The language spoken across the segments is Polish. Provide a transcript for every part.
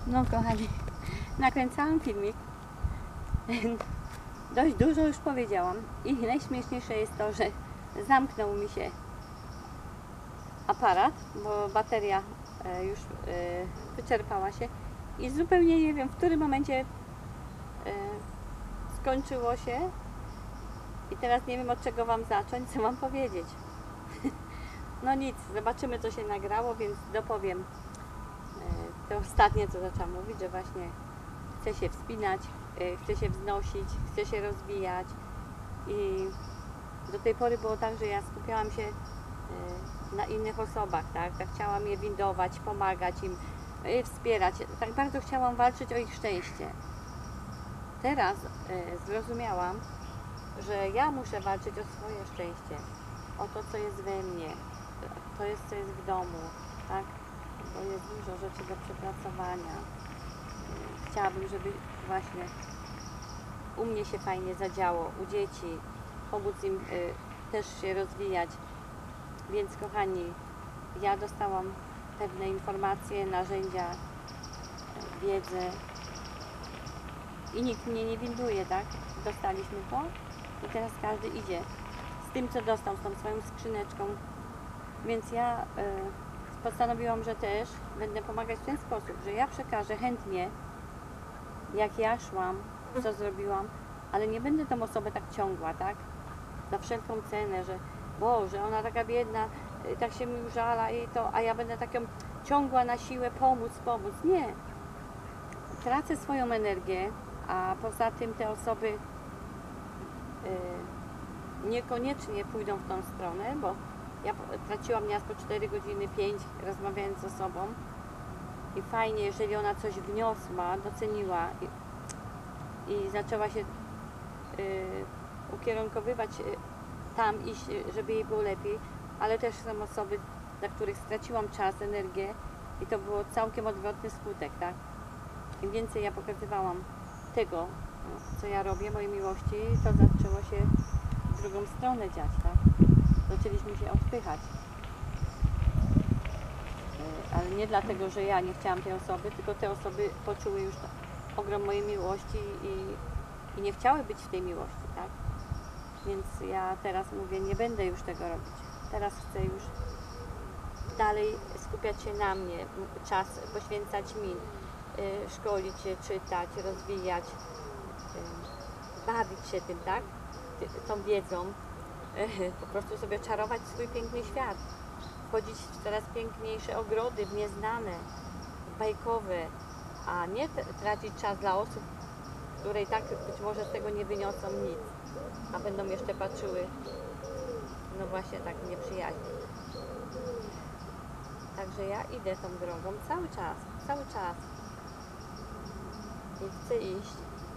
No kochani, nakręcałam filmik. Dość dużo już powiedziałam i najśmieszniejsze jest to, że zamknął mi się aparat, bo bateria już wyczerpała się i zupełnie nie wiem, w którym momencie skończyło się i teraz nie wiem, od czego Wam zacząć, co Wam powiedzieć. No nic, zobaczymy, co się nagrało, więc dopowiem to ostatnie, co zaczęłam mówić, że właśnie chcę się wspinać, chcę się wznosić, chcę się rozwijać i do tej pory było tak, że ja skupiałam się na innych osobach, tak chciałam je windować, pomagać im, wspierać, tak bardzo chciałam walczyć o ich szczęście. Teraz zrozumiałam, że ja muszę walczyć o swoje szczęście, o to, co jest we mnie, to jest, co jest w domu, tak? Bo jest dużo rzeczy do przepracowania. Chciałabym, żeby właśnie u mnie się fajnie zadziało, u dzieci, pomóc im też się rozwijać. Więc kochani, ja dostałam pewne informacje, narzędzia, wiedzę i nikt mnie nie winduje, tak? Dostaliśmy to i teraz każdy idzie z tym, co dostał, z tą swoją skrzyneczką. Więc ja postanowiłam, że też będę pomagać w ten sposób, że ja przekażę chętnie, jak ja szłam, co zrobiłam, ale nie będę tą osobę tak ciągła, tak? Za wszelką cenę, że Boże, ona taka biedna, tak się mi użala i to, a ja będę tak ją ciągła na siłę, pomóc. Nie. Tracę swoją energię, a poza tym te osoby niekoniecznie pójdą w tą stronę, bo ja traciłam nieraz po 4 godziny, 5 rozmawiając z osobą i fajnie, jeżeli ona coś wniosła, doceniła i zaczęła się ukierunkowywać tam, iść, żeby jej było lepiej, ale też są osoby, dla których straciłam czas, energię i to było całkiem odwrotny skutek, tak? Im więcej ja pokazywałam tego, co ja robię, mojej miłości, to zaczęło się w drugą stronę dziać, tak? Zaczęliśmy się odpychać. Ale nie dlatego, że ja nie chciałam tej osoby, tylko te osoby poczuły już ogrom mojej miłości i nie chciały być w tej miłości, tak? Więc ja teraz mówię, nie będę już tego robić. Teraz chcę już dalej skupiać się na mnie, czas poświęcać mi, szkolić się, czytać, rozwijać, bawić się tym, tak? Tą wiedzą, po prostu sobie czarować swój piękny świat, wchodzić w coraz piękniejsze ogrody, w nieznane, bajkowe, a nie tracić czas dla osób, które i tak być może z tego nie wyniosą nic, a będą jeszcze patrzyły, no właśnie tak nieprzyjaźnie. Także ja idę tą drogą cały czas i chcę iść,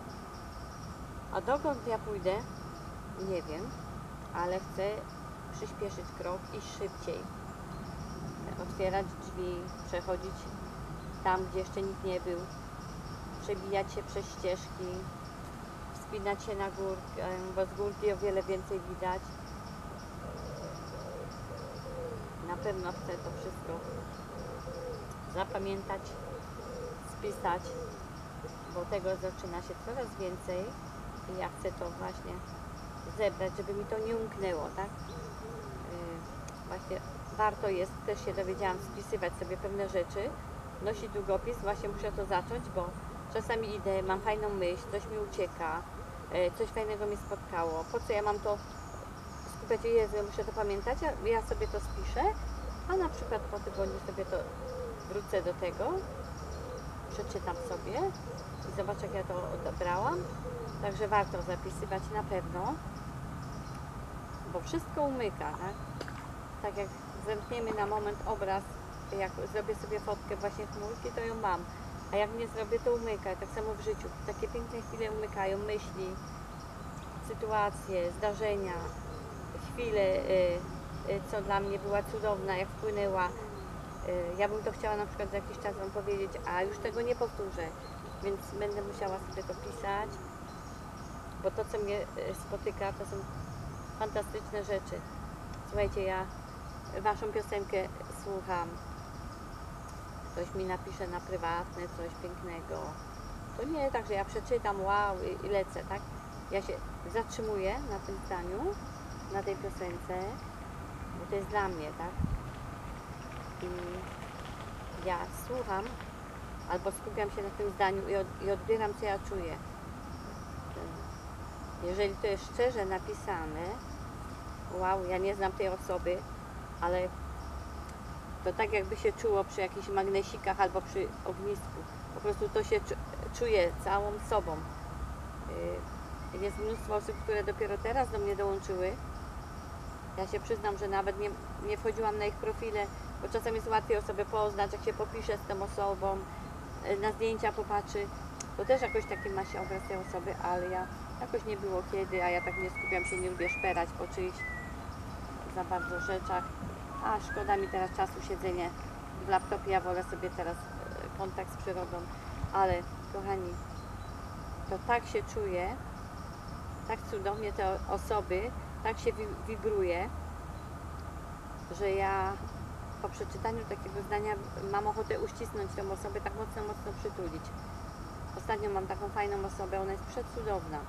a dokąd ja pójdę, nie wiem, ale chcę przyspieszyć krok, iść szybciej, otwierać drzwi, przechodzić tam, gdzie jeszcze nikt nie był, przebijać się przez ścieżki, wspinać się na górkę, bo z górki o wiele więcej widać. Na pewno chcę to wszystko zapamiętać, spisać, bo tego zaczyna się coraz więcej i ja chcę to właśnie zebrać, żeby mi to nie umknęło, tak? Właśnie warto jest, też się dowiedziałam, spisywać sobie pewne rzeczy, nosić długopis, właśnie muszę to zacząć, bo czasami idę, mam fajną myśl, coś mi ucieka, coś fajnego mnie spotkało, po co ja mam to skupiać, Jezu, muszę to pamiętać, ja sobie to spiszę, a na przykład po tygodniu sobie to wrócę do tego, przeczytam sobie i zobaczę, jak ja to odebrałam, także warto zapisywać na pewno, bo wszystko umyka, tak? Tak jak zerkniemy na moment obraz, jak zrobię sobie fotkę właśnie chmurki, to ją mam, a jak nie zrobię, to umyka. Tak samo w życiu, takie piękne chwile umykają, myśli, sytuacje, zdarzenia, chwile, co dla mnie była cudowna, jak wpłynęła. Ja bym to chciała na przykład za jakiś czas Wam powiedzieć, a już tego nie powtórzę, więc będę musiała sobie to pisać, bo to, co mnie spotyka, to są fantastyczne rzeczy. Słuchajcie, ja Waszą piosenkę słucham ktoś mi napisze na prywatne coś pięknego, to nie tak, że ja przeczytam, wow i lecę, tak? Ja się zatrzymuję na tym zdaniu, na tej piosence, bo to jest dla mnie, tak? I ja słucham, albo skupiam się na tym zdaniu i odbieram, co ja czuję. Jeżeli to jest szczerze napisane, wow, ja nie znam tej osoby, ale to tak jakby się czuło przy jakichś magnesikach albo przy ognisku. Po prostu to się czuje całą sobą. Jest mnóstwo osób, które dopiero teraz do mnie dołączyły. Ja się przyznam, że nawet nie wchodziłam na ich profile, bo czasem jest łatwiej osobę poznać, jak się popisze z tą osobą, na zdjęcia popatrzy, to też jakoś taki ma się obraz tej osoby, ale ja jakoś nie było kiedy, a ja tak nie skupiam się, nie lubię szperać po czyichś za bardzo rzeczach, a szkoda mi teraz czasu siedzenie w laptopie, ja wolę sobie teraz kontakt z przyrodą, ale kochani, to tak się czuje, tak cudownie te osoby, tak się wibruje, że ja po przeczytaniu takiego zdania mam ochotę uścisnąć tę osobę, tak mocno, mocno przytulić. Ostatnio mam taką fajną osobę, ona jest przecudowna.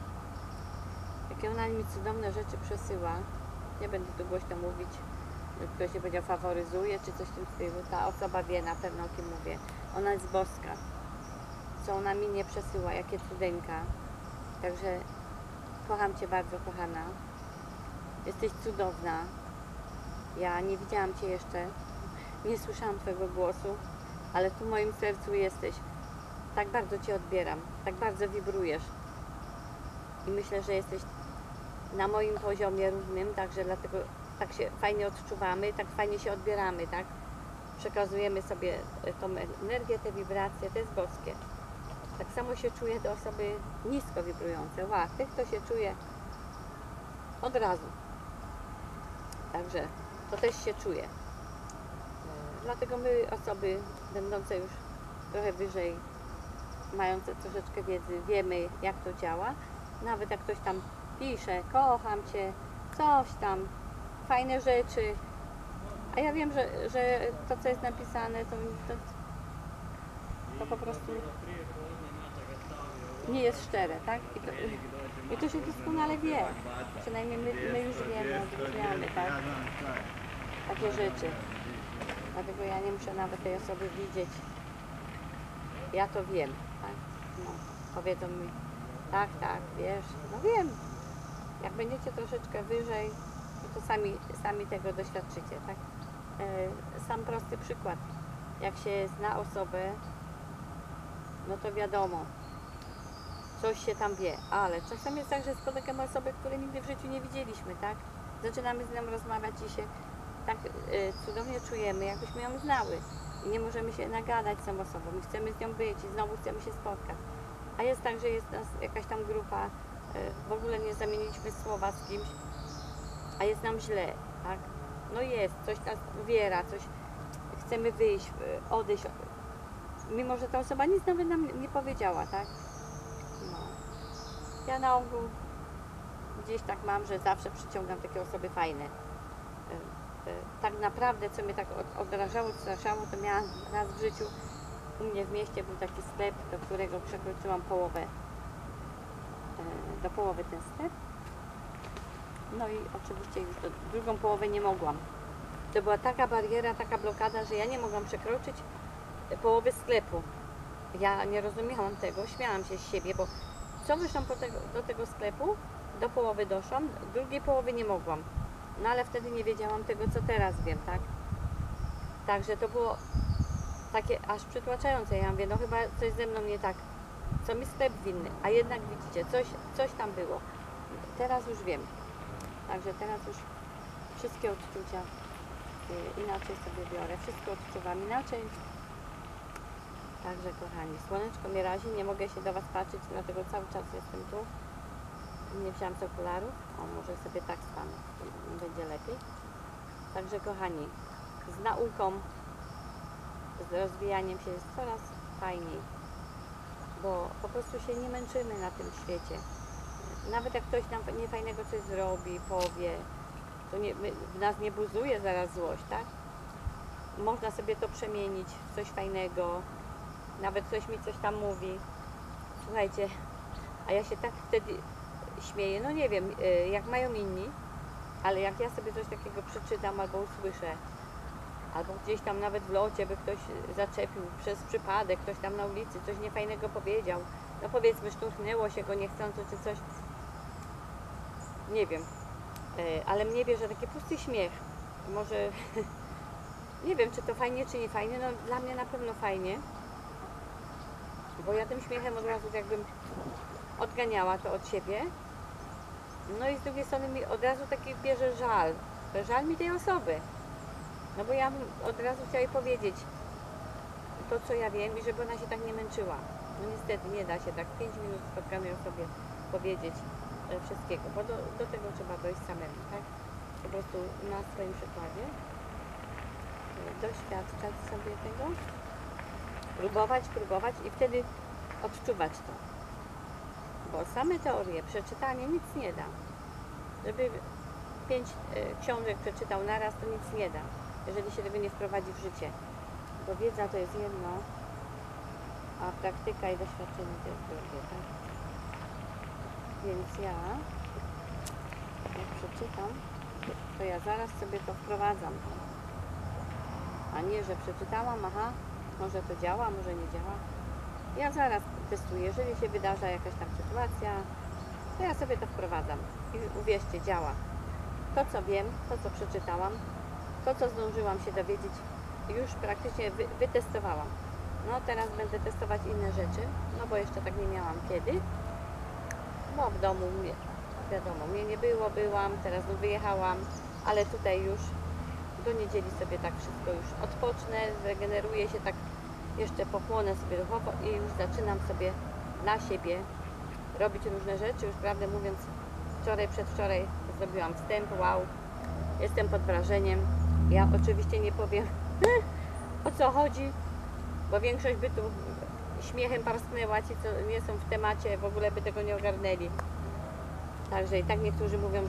Jakie ona mi cudowne rzeczy przesyła. Nie będę tu głośno mówić, że ktoś się powiedział faworyzuje, czy coś w tym stylu. Ta osoba wie na pewno, o kim mówię. Ona jest boska. Co ona mi nie przesyła, jakie cudeńka. Także kocham Cię bardzo, kochana. Jesteś cudowna. Ja nie widziałam Cię jeszcze, nie słyszałam Twojego głosu, ale tu w moim sercu jesteś. Tak bardzo Cię odbieram, tak bardzo wibrujesz. I myślę, że jesteś na moim poziomie równym, także dlatego tak się fajnie odczuwamy, tak fajnie się odbieramy, tak? Przekazujemy sobie tą energię, te wibracje, to jest boskie. Tak samo się czuje te osoby nisko wibrujące. Wow, tych to się czuje od razu. Także to też się czuje. Dlatego my, osoby będące już trochę wyżej, mające troszeczkę wiedzy, wiemy, jak to działa. Nawet jak ktoś tam pisze, kocham Cię, coś tam, fajne rzeczy, a ja wiem, że to, co jest napisane, to po prostu nie jest szczere, tak? I to się doskonale wie. Przynajmniej my już wiemy, odróżniamy, tak? Takie rzeczy. Dlatego ja nie muszę nawet tej osoby widzieć. Ja to wiem, tak? No, powiedzą mi, tak, wiesz, no wiem. Jak będziecie troszeczkę wyżej, no to sami tego doświadczycie, tak? Sam prosty przykład. Jak się zna osobę, no to wiadomo, coś się tam wie, ale czasem jest tak, że spotykamy osobę, której nigdy w życiu nie widzieliśmy, tak? Zaczynamy z nią rozmawiać i się tak cudownie czujemy, jakbyśmy ją znały. I nie możemy się nagadać z tą osobą i chcemy z nią być i znowu chcemy się spotkać. A jest tak, że jest nas jakaś tam grupa, w ogóle nie zamieniliśmy słowa z kimś, a jest nam źle, tak? No jest, coś nas uwiera, coś chcemy wyjść, odejść, mimo że ta osoba nic nawet nam nie powiedziała, tak? No. Ja na ogół gdzieś tak mam, że zawsze przyciągam takie osoby fajne. Tak naprawdę, co mnie tak odrażało, straszało, to miałam raz w życiu, u mnie w mieście był taki sklep, do którego przekroczyłam połowę, do połowy ten sklep. No i oczywiście już drugą połowę nie mogłam. To była taka bariera, taka blokada, że ja nie mogłam przekroczyć połowy sklepu. Ja nie rozumiałam tego, śmiałam się z siebie, bo co wyszłam do tego sklepu, do połowy doszłam, drugiej połowy nie mogłam. No ale wtedy nie wiedziałam tego, co teraz wiem, tak? Także to było takie aż przytłaczające. Ja mówię, no chyba coś ze mną nie tak. Co mi sklep winny? A jednak widzicie, coś tam było. Teraz już wiem. Także teraz już wszystkie odczucia inaczej sobie biorę. Wszystko odczuwam inaczej. Także kochani, słoneczko mnie razi, nie mogę się do Was patrzeć, dlatego cały czas jestem tu. Nie wziąłam z okularów. O, może sobie tak stanę, to będzie lepiej. Także kochani, z nauką, z rozwijaniem się jest coraz fajniej, bo po prostu się nie męczymy na tym świecie. Nawet jak ktoś nam niefajnego coś zrobi, powie, to w nas nie buzuje zaraz złość, tak? można sobie to przemienić w coś fajnego, nawet ktoś mi coś tam mówi. Słuchajcie, a ja się tak wtedy śmieję, no nie wiem, jak mają inni, ale jak ja sobie coś takiego przeczytam albo usłyszę, albo gdzieś tam nawet w locie by ktoś zaczepił przez przypadek, ktoś tam na ulicy coś niefajnego powiedział, no powiedzmy szturchnęło się go niechcąco czy coś, nie wiem, ale mnie bierze taki pusty śmiech, może nie wiem czy to fajnie czy nie fajnie, no dla mnie na pewno fajnie, bo ja tym śmiechem od razu jakbym odganiała to od siebie, no i z drugiej strony mi od razu taki bierze żal mi tej osoby, no bo ja bym od razu chciała jej powiedzieć to, co ja wiem i żeby ona się tak nie męczyła. No niestety nie da się tak 5 minut spotkanej osobie powiedzieć wszystkiego, bo do tego trzeba dojść samemu, tak? Po prostu na swoim przykładzie doświadczać sobie tego, próbować i wtedy odczuwać to. Bo same teorie, przeczytanie nic nie da. Żeby 5 książek przeczytał naraz, to nic nie da, jeżeli się tego nie wprowadzi w życie. Bo wiedza to jest jedno, a praktyka i doświadczenie to jest drugie, tak? Więc ja, jak przeczytam, to ja zaraz sobie to wprowadzam. A nie, że przeczytałam, aha, może to działa, może nie działa. Ja zaraz testuję, jeżeli się wydarza jakaś tam sytuacja, to ja sobie to wprowadzam. I uwierzcie, działa. To, co wiem, to, co przeczytałam, to, co zdążyłam się dowiedzieć, już praktycznie wytestowałam. No teraz będę testować inne rzeczy, no bo jeszcze tak nie miałam kiedy. Bo w domu, wiadomo, mnie nie było, byłam, teraz wyjechałam, ale tutaj już do niedzieli sobie tak wszystko już odpocznę, zregeneruję się, tak jeszcze pochłonę sobie duchowo i już zaczynam sobie dla siebie robić różne rzeczy. Już prawdę mówiąc, przedwczoraj zrobiłam wstęp, wow, jestem pod wrażeniem. Ja oczywiście nie powiem o co chodzi, bo większość by tu śmiechem parsknęła, ci co nie są w temacie, w ogóle by tego nie ogarnęli. Także i tak niektórzy mówią,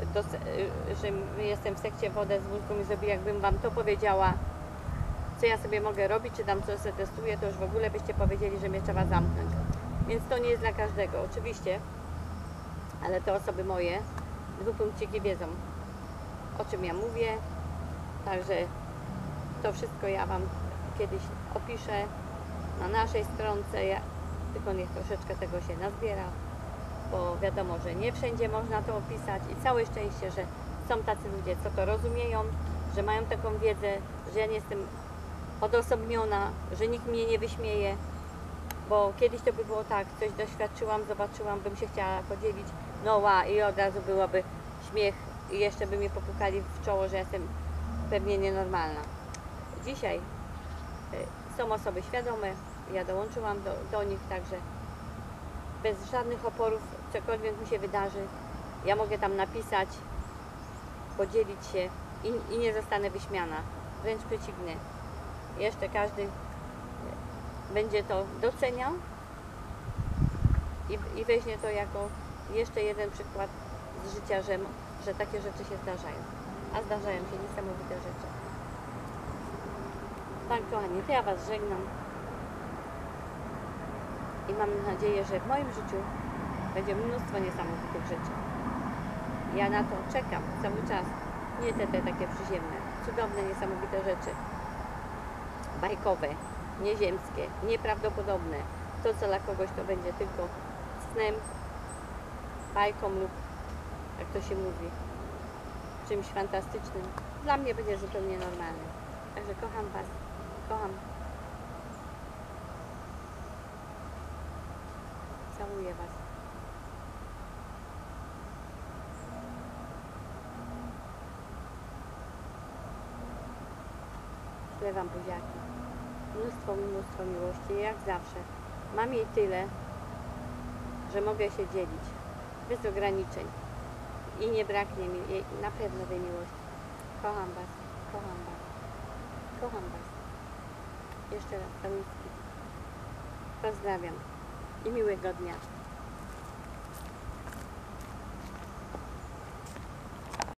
że jestem w sekcie wodę z mózgu i zrobię, jakbym wam to powiedziała, co ja sobie mogę robić, czy tam co sobie testuję, to już w ogóle byście powiedzieli, że mnie trzeba zamknąć. Więc to nie jest dla każdego, oczywiście, ale te osoby moje, dwupunkciki wiedzą, o czym ja mówię, także to wszystko ja wam kiedyś opiszę na naszej stronce, tylko niech troszeczkę tego się nazbiera, bo wiadomo, że nie wszędzie można to opisać i całe szczęście, że są tacy ludzie, co to rozumieją, że mają taką wiedzę, że ja nie jestem odosobniona, że nikt mnie nie wyśmieje, bo kiedyś to by było tak, coś doświadczyłam, zobaczyłam, bym się chciała podzielić, no i od razu byłoby śmiech i jeszcze by mnie popukali w czoło, że jestem pewnie nienormalna. Dzisiaj są osoby świadome, ja dołączyłam do nich, także bez żadnych oporów, cokolwiek mi się wydarzy, ja mogę tam napisać, podzielić się i nie zostanę wyśmiana, wręcz przeciwnie. Jeszcze każdy będzie to doceniał i weźmie to jako jeszcze jeden przykład z życia, że takie rzeczy się zdarzają. A zdarzają się niesamowite rzeczy. Tak, kochani, to ja was żegnam i mam nadzieję, że w moim życiu będzie mnóstwo niesamowitych rzeczy. Ja na to czekam cały czas. Nie te takie przyziemne, cudowne, niesamowite rzeczy. Bajkowe, nieziemskie, nieprawdopodobne. To, co dla kogoś to będzie tylko snem, bajką lub, jak to się mówi, czymś fantastycznym. Dla mnie będzie zupełnie normalne. Także kocham was, kocham. Całuję was. Ślę wam buziaki. Mnóstwo miłości, jak zawsze. Mam jej tyle, że mogę się dzielić bez ograniczeń i nie braknie mi jej na pewno tej miłości. Kocham was, kocham was, kocham was. Jeszcze raz całuski. Pozdrawiam i miłego dnia.